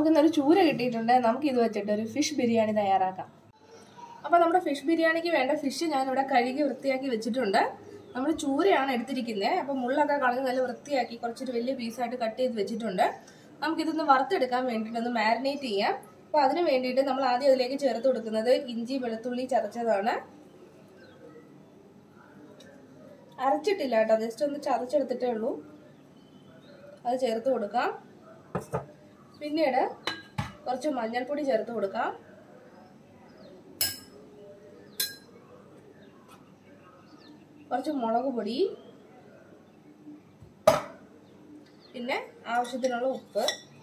നമുക്കിന്നൊരു ചൂര കിട്ടിയിട്ടുണ്ട്. നമുക്കിത് വെച്ചിട്ട് ഒരു ഫിഷ് ബിരിയാണി തയ്യാറാക്കാം. അപ്പോൾ നമ്മുടെ ഫിഷ് ബിരിയാണിക്ക് വേണ്ട ഫിഷ് ഞാനിവിടെ കഴുകി വൃത്തിയാക്കി വെച്ചിട്ടുണ്ട്. നമ്മൾ ചൂരയാണ് എടുത്തിരിക്കുന്നത്. അപ്പോൾ മുള്ളൊക്കെ കളഞ്ഞ് നല്ല വൃത്തിയാക്കി കുറച്ചൊരു വലിയ പീസായിട്ട് കട്ട് ചെയ്ത് വെച്ചിട്ടുണ്ട്. നമുക്കിതൊന്ന് വറുത്തെടുക്കാൻ വേണ്ടിയിട്ടൊന്ന് മാരിനേറ്റ് ചെയ്യാം. അപ്പോൾ അതിന് വേണ്ടിയിട്ട് നമ്മൾ ആദ്യം അതിലേക്ക് ചേർത്ത് കൊടുക്കുന്നത് ഇഞ്ചി വെളുത്തുള്ളി ചതച്ചതാണ്. അരച്ചിട്ടില്ല കേട്ടോ, ജസ്റ്റ് ഒന്ന് ചതച്ചെടുത്തിട്ടേ ഉള്ളൂ. അത് ചേർത്ത് കൊടുക്കാം. പിന്നീട് കുറച്ച് മഞ്ഞൾപ്പൊടി ചേർത്ത് കൊടുക്കാം. കുറച്ച് മുളക് പൊടി, പിന്നെ ആവശ്യത്തിനുള്ള ഉപ്പ്.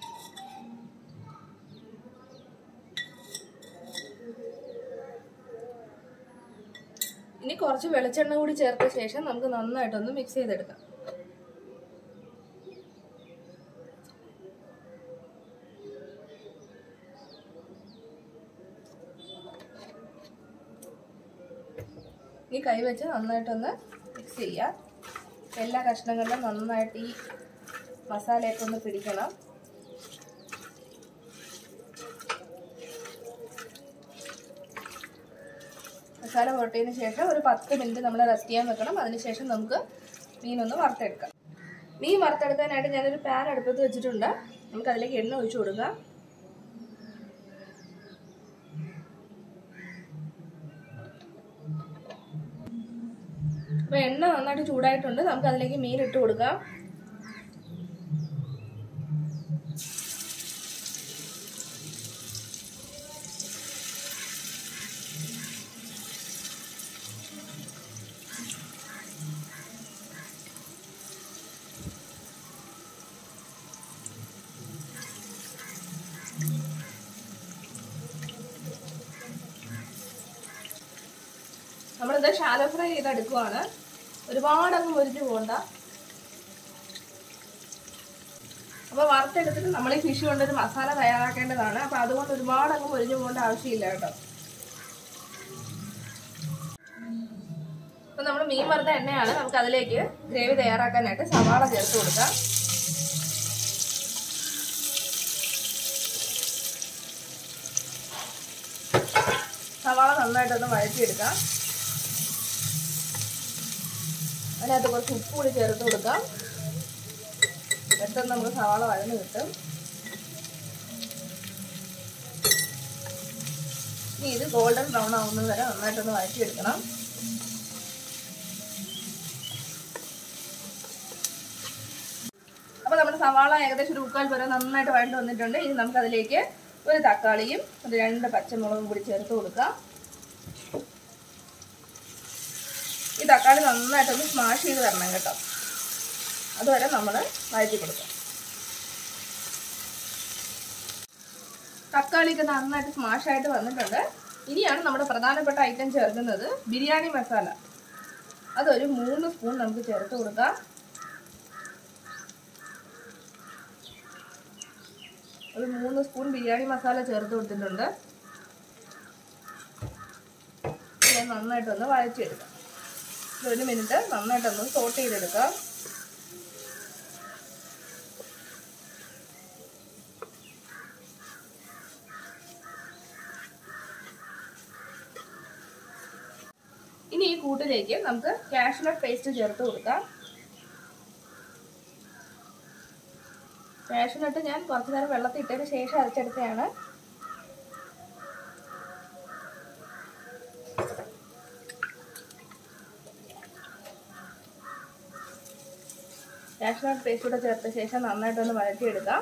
ഇനി കുറച്ച് വെളിച്ചെണ്ണ കൂടി ചേർത്ത ശേഷം നമുക്ക് നന്നായിട്ടൊന്ന് മിക്സ് ചെയ്തെടുക്കാം. ഈ കൈ വെച്ച് നന്നായിട്ടൊന്ന് മിക്സ് ചെയ്യാം. എല്ലാ കഷ്ണങ്ങളിലും നന്നായിട്ട് ഈ മസാലയൊക്കെ ഒന്ന് പിടിക്കണം. മസാല പുരട്ടിയതിന് ശേഷം ഒരു 10 മിനിറ്റ് നമ്മൾ റെസ്റ്റ് ചെയ്യാൻ വെക്കണം. അതിനുശേഷം നമുക്ക് മീനൊന്ന് വറുത്തെടുക്കാം. മീൻ വറുത്തെടുക്കാനായിട്ട് ഞാനൊരു പാൻ അടുപ്പത്ത് വെച്ചിട്ടുണ്ട്. നമുക്ക് അതിലേക്ക് എണ്ണ ഒഴിച്ചു കൊടുക്കാം. അപ്പോൾ എണ്ണ നന്നായിട്ട് ചൂടായിട്ടുണ്ട്. നമുക്ക് അതിലേക്ക് മീൻ ഇട്ട് കൊടുക്കാം. നമ്മളിത് ഷാലോ ഫ്രൈ ചെയ്തെടുക്കുവാണ്. ഒരുപാടങ്ങ് മുരിഞ്ഞു പോകണ്ട. അപ്പോൾ വറുത്തെടുത്തിട്ട് നമ്മൾ ഈ ഫിഷ് കൊണ്ടൊരു മസാല തയ്യാറാക്കേണ്ടതാണ്. അപ്പോൾ അതുകൊണ്ട് ഒരുപാടങ്ങ് മുരിഞ്ഞു പോകേണ്ട ആവശ്യമില്ല കേട്ടോ. അപ്പോൾ നമ്മൾ മീൻ വറുത്ത എണ്ണയാണ്. നമുക്ക് അതിലേക്ക് ഗ്രേവി തയ്യാറാക്കാനായിട്ട് സവാള ചേർത്ത് കൊടുക്കാം. സവാള നന്നായിട്ടൊന്ന് വഴറ്റിയെടുക്കാം. അതിനകത്ത് കുറച്ച് ഉപ്പ് കൂടി ചേർത്ത് കൊടുക്കാം. പെട്ടെന്ന് നമുക്ക് സവാള വഴന്ന് കിട്ടും. ഇനി ഇത് ഗോൾഡൻ ബ്രൗൺ ആവുന്നത് വരെ നന്നായിട്ടൊന്ന് വഴറ്റിയെടുക്കണം. അപ്പോൾ നമ്മുടെ സവാള ഏകദേശം ഒരു 3/4 വരെ നന്നായിട്ട് വഴണ്ട് വന്നിട്ടുണ്ട്. ഇനി നമുക്കതിലേക്ക് ഒരു തക്കാളിയും ഒരു 2 പച്ചമുളകും കൂടി ചേർത്ത് കൊടുക്കാം. ഈ തക്കാളി നന്നായിട്ടൊന്ന് സ്മാഷ് ചെയ്ത് തരണം കേട്ടോ. അതുവരെ നമ്മൾ വഴറ്റി കൊടുക്കാം. തക്കാളിയൊക്കെ നന്നായിട്ട് സ്മാഷായിട്ട് വന്നിട്ടുണ്ട്. ഇനിയാണ് നമ്മുടെ പ്രധാനപ്പെട്ട ഐറ്റം ചേർക്കുന്നത് ബിരിയാണി മസാല. അതൊരു 3 സ്പൂൺ നമുക്ക് ചേർത്ത് കൊടുക്കാം. ഒരു 3 സ്പൂൺ ബിരിയാണി മസാല ചേർത്ത് കൊടുത്തിട്ടുണ്ട്. ഇത് നന്നായിട്ടൊന്ന് വഴറ്റിയെടുക്കാം. 1 മിനിറ്റ് നന്നായിട്ടൊന്ന് സോട്ട് ചെയ്തെടുക്കാം. ഇനി ഈ കൂട്ടിലേക്ക് നമുക്ക് കാഷ്യൂനട്ട് പേസ്റ്റ് ചേർത്ത് കൊടുക്കാം. കാഷ്യൂനട്ട് ഞാൻ കുറച്ച് നേരം വെള്ളത്തിൽ ഇട്ടതിന് ശേഷം അരച്ചെടുത്തതാണ്. കാഷ്യൂനട്ട് പേസ്റ്റ് കൂടെ ചേർത്ത ശേഷം നന്നായിട്ടൊന്ന് വഴറ്റിയെടുക്കാം.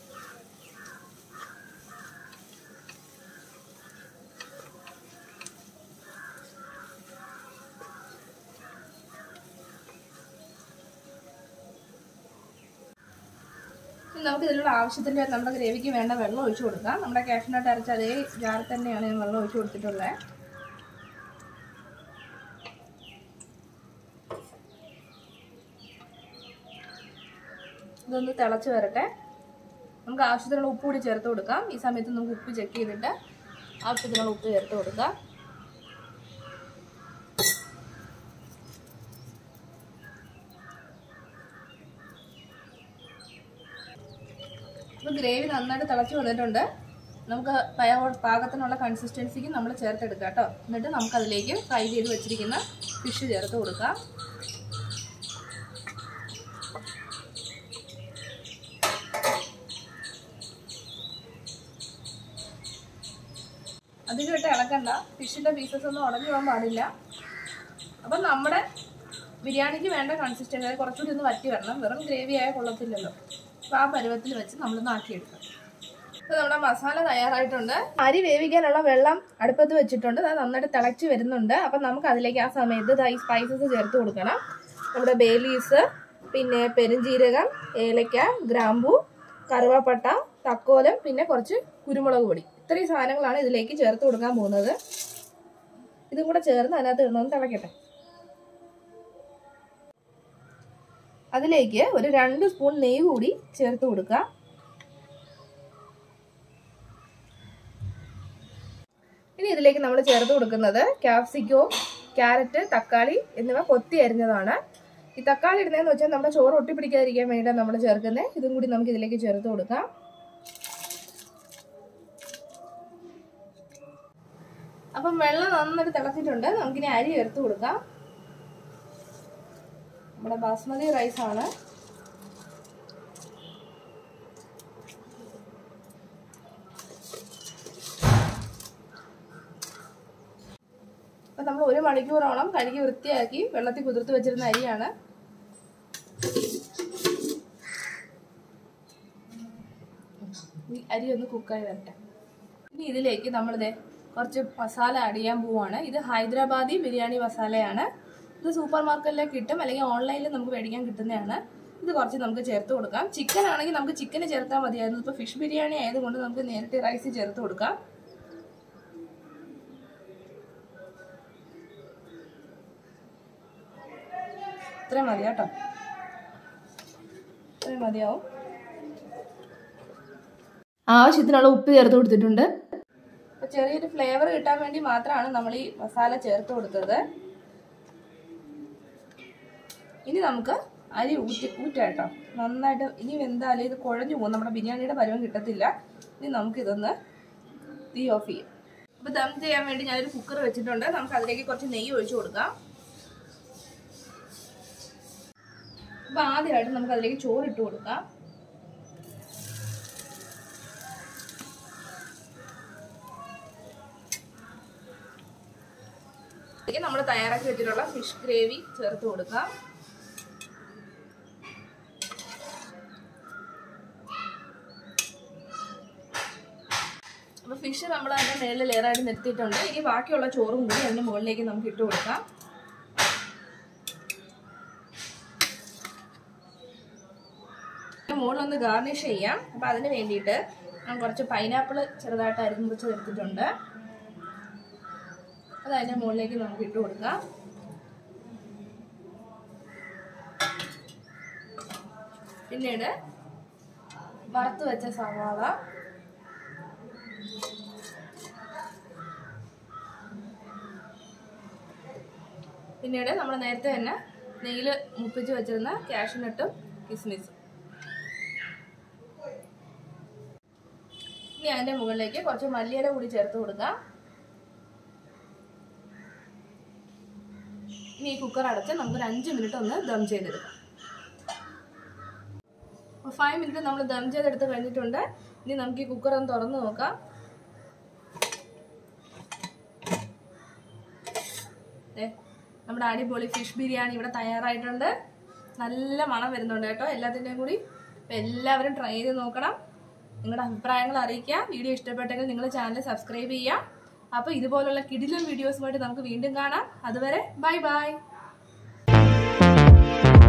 നമുക്ക് ഇതിനുള്ള ആവശ്യത്തിൻ്റെ നമ്മുടെ ഗ്രേവിക്ക് വേണ്ട വെള്ളം ഒഴിച്ചു കൊടുക്കാം. നമ്മുടെ കാഷ്യൂനട്ട് അരച്ച അതേ ജാറിൽ തന്നെയാണ് ഞാൻ വെള്ളം ഒഴിച്ചു കൊടുത്തിട്ടുള്ളത്. ഇതൊന്ന് തിളച്ച് വരട്ടെ. നമുക്ക് ആവശ്യത്തിനുള്ള ഉപ്പ് കൂടി ചേർത്ത് കൊടുക്കാം. ഈ സമയത്ത് നമുക്ക് ഉപ്പ് ചെക്ക് ചെയ്തിട്ട് ആവശ്യത്തിനുള്ള ഉപ്പ് ചേർത്ത് കൊടുക്കാം. ഇപ്പോൾ ഗ്രേവി നന്നായിട്ട് തിളച്ച് വന്നിട്ടുണ്ട്. നമുക്ക് പാകത്തിനുള്ള കൺസിസ്റ്റൻസിക്ക് നമ്മൾ ചേർത്തെടുക്കാം കേട്ടോ. എന്നിട്ട് നമുക്കതിലേക്ക് ഫ്രൈ ചെയ്ത് വെച്ചിരിക്കുന്ന ഫിഷ് ചേർത്ത് കൊടുക്കാം. അധികമായിട്ട് ഇളക്കണ്ട, ഫിഷിൻ്റെ പീസസ് ഒന്നും ഉടഞ്ഞു പോകാൻ പാടില്ല. അപ്പം നമ്മുടെ ബിരിയാണിക്ക് വേണ്ട കൺസിസ്റ്റൻസി കുറച്ചുകൂടി ഒന്ന് വറ്റി വരണം. വെറും ഗ്രേവി ആയ കൊള്ളത്തില്ലല്ലോ. അപ്പോൾ ആ പരുവത്തിൽ വെച്ച് നമ്മളൊന്ന് ആക്കിയെടുക്കാം. ഇപ്പോൾ നമ്മുടെ മസാല തയ്യാറായിട്ടുണ്ട്. അരി വേവിക്കാനുള്ള വെള്ളം അടുപ്പത്ത് വെച്ചിട്ടുണ്ട്. അത് നന്നായിട്ട് തിളച്ച് വരുന്നുണ്ട്. അപ്പം നമുക്ക് അതിലേക്ക് ആ സമയത്ത് ഈ സ്പൈസസ് ചേർത്ത് കൊടുക്കണം. നമ്മുടെ ബേ ലീവ്സ്, പിന്നെ പെരുംജീരകം, ഏലക്ക, ഗ്രാമ്പൂ, കറുവാപ്പട്ട, തക്കോലം, പിന്നെ കുറച്ച് കുരുമുളക് പൊടി. ഇത്രയും സാധനങ്ങളാണ് ഇതിലേക്ക് ചേർത്ത് കൊടുക്കാൻ പോകുന്നത്. ഇതും കൂടെ ചേർന്ന് അതിനകത്ത് ഇടണമെന്ന് തിളക്കട്ടെ. അതിലേക്ക് ഒരു 2 സ്പൂൺ നെയ്യ് കൂടി ചേർത്ത് കൊടുക്കുക. ഇനി ഇതിലേക്ക് നമ്മൾ ചേർത്ത് കൊടുക്കുന്നത് ക്യാപ്സിക്കോ, ക്യാരറ്റ്, തക്കാളി എന്നിവ കൊത്തി അരിഞ്ഞതാണ്. ഈ തക്കാളി ഇടുന്നതെന്ന് വെച്ചാൽ നമ്മുടെ ചോറ് ഒട്ടിപ്പിടിക്കാതിരിക്കാൻ വേണ്ടിയിട്ടാണ് നമ്മൾ ചേർക്കുന്നത്. ഇതും കൂടി നമുക്ക് ഇതിലേക്ക് ചേർത്ത് കൊടുക്കാം. അപ്പം വെള്ളം നന്നായിട്ട് തിളച്ചിട്ടുണ്ട്. നമുക്കിനി അരി ചേർത്ത് കൊടുക്കാം. നമ്മുടെ ബാസ്മതി റൈസാണ്. അപ്പം നമ്മൾ 1 മണിക്കൂറോളം കഴുകി വൃത്തിയാക്കി വെള്ളത്തിൽ കുതിർത്ത് വെച്ചിരുന്ന അരിയാണ്. ഈ അരി ഒന്ന് കുക്കായി വരട്ടെ. ഇനി ഇതിലേക്ക് നമ്മളിത് കുറച്ച് മസാല ആഡ് ചെയ്യാൻ പോവുകയാണ്. ഇത് ഹൈദരാബാദി ബിരിയാണി മസാലയാണ്. ഇത് സൂപ്പർ മാർക്കറ്റിലേക്ക് കിട്ടും, അല്ലെങ്കിൽ ഓൺലൈനിൽ നമുക്ക് മേടിക്കാൻ കിട്ടുന്നതാണ്. ഇത് കുറച്ച് നമുക്ക് ചേർത്ത് കൊടുക്കാം. ചിക്കൻ ആണെങ്കിൽ നമുക്ക് ചിക്കന് ചേർത്താൽ മതിയായിരുന്നു. ഇപ്പോൾ ഫിഷ് ബിരിയാണി ആയതുകൊണ്ട് നമുക്ക് നേരിട്ട് റൈസ് ചേർത്ത് കൊടുക്കാം. ഇത്രയും മതി കേട്ടോ, ഇത്രയും മതിയാവും. ആവശ്യത്തിനുള്ള ഉപ്പ് ചേർത്ത് കൊടുത്തിട്ടുണ്ട്. അപ്പോൾ ചെറിയൊരു ഫ്ലേവർ കിട്ടാൻ വേണ്ടി മാത്രമാണ് നമ്മൾ ഈ മസാല ചേർത്ത് കൊടുത്തത്. ഇനി നമുക്ക് അരി ഊറ്റാട്ടോ. നന്നായിട്ട് ഇനി വെന്താലും ഇത് കുഴഞ്ഞു പോകും, നമ്മുടെ ബിരിയാണിയുടെ പരുവം കിട്ടത്തില്ല. ഇനി നമുക്കിതൊന്ന് തീ ഓഫ് ചെയ്യാം. അപ്പോൾ ദം ചെയ്യാൻ വേണ്ടി ഞാനൊരു കുക്കർ വെച്ചിട്ടുണ്ട്. നമുക്ക് അതിലേക്ക് കുറച്ച് നെയ്യ് ഒഴിച്ചു കൊടുക്കാം. അപ്പോൾ ആദ്യമായിട്ട് നമുക്ക് അതിലേക്ക് ചോറിട്ട് കൊടുക്കാം. നമ്മൾ തയ്യാറാക്കി വെച്ചിട്ടുള്ള ഫിഷ് ഗ്രേവി ചേർത്ത് കൊടുക്കാം. അപ്പോൾ ഫിഷ് നമ്മൾ അതിൻ്റെ മേളിൽ ലെയറായിട്ട് നിർത്തിയിട്ടുണ്ട്. ഇനി ബാക്കിയുള്ള ചോറും കൂടി അതിൻ്റെ മുകളിലേക്ക് നമുക്ക് ഇട്ട് കൊടുക്കാം. മുകളിലൊന്ന് ഗാർണിഷ് ചെയ്യാം. അപ്പോൾ അതിന് വേണ്ടിയിട്ട് ഞാൻ കുറച്ച് പൈനാപ്പിൾ ചെറുതായിട്ട് അരിഞ്ഞ് എടുത്തിട്ടുണ്ട്. അത് അതിൻ്റെ മുകളിലേക്ക് നമുക്ക് ഇട്ട് കൊടുക്കാം. പിന്നീട് വറുത്ത് വെച്ച സവാള, പിന്നീട് നമ്മൾ നേരത്തെ തന്നെ നെയ്യിൽ മുപ്പിച്ച് വെച്ചിരുന്ന കാഷ്യൂനട്ടും കിസ്മിസും. ഇനി അതിൻ്റെ മുകളിലേക്ക് കുറച്ച് മല്ലിയില കൂടി ചേർത്ത് കൊടുക്കാം. ഇനി ഈ കുക്കർ അടച്ച് നമുക്കൊരു 5 മിനിറ്റ് ഒന്ന് ദം ചെയ്തെടുക്കാം. അപ്പോൾ 5 മിനിറ്റ് നമ്മൾ ദം ചെയ്തെടുത്ത് കഴിഞ്ഞിട്ടുണ്ട്. ഇനി നമുക്ക് ഈ കുക്കർ ഒന്ന് തുറന്ന് നോക്കാം. നമ്മുടെ അടിപൊളി ഫിഷ് ബിരിയാണി ഇവിടെ തയ്യാറായിട്ടുണ്ട്. നല്ല മണം വരുന്നുണ്ട് കേട്ടോ എല്ലാത്തിൻ്റെയും കൂടി. അപ്പോൾ എല്ലാവരും ട്രൈ ചെയ്ത് നോക്കണം. നിങ്ങളുടെ അഭിപ്രായങ്ങൾ അറിയിക്കുക. വീഡിയോ ഇഷ്ടപ്പെട്ടെങ്കിൽ നിങ്ങൾ ചാനൽ സബ്സ്ക്രൈബ് ചെയ്യുക. അപ്പോൾ ഇതുപോലുള്ള കിടിലൻ വീഡിയോസുമായിട്ട് നമുക്ക് വീണ്ടും കാണാം. അതുവരെ ബൈ ബൈ.